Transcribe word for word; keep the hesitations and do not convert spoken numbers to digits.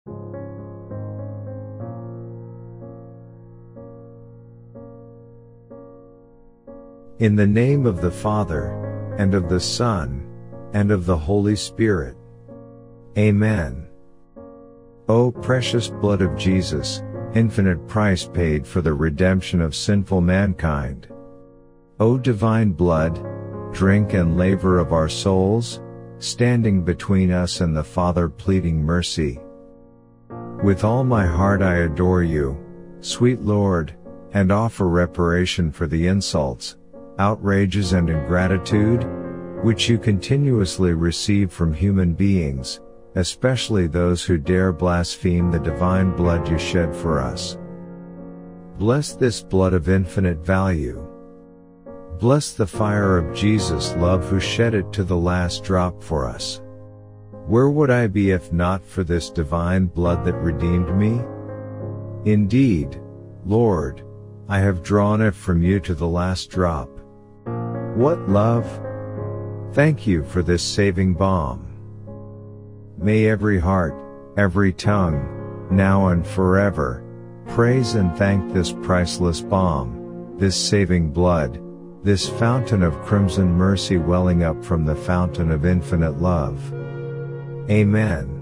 In the name of the Father, and of the Son, and of the Holy Spirit. Amen. O precious blood of Jesus, infinite price paid for the redemption of sinful mankind. O divine blood, drink and laver of our souls, standing between us and the Father pleading mercy. With all my heart I adore you, sweet Lord, and offer reparation for the insults, outrages and ingratitude, which you continuously receive from human beings, especially those who dare blaspheme the divine blood you shed for us. Bless this blood of infinite value. Bless the fire of Jesus' love who shed it to the last drop for us. Where would I be if not for this divine blood that redeemed me? Indeed, Lord, I have drawn it from you to the last drop. What love! Thank you for this saving balm. May every heart, every tongue, now and forever, praise and thank this priceless balm, this saving blood, this fountain of crimson mercy welling up from the fountain of infinite love. Amen.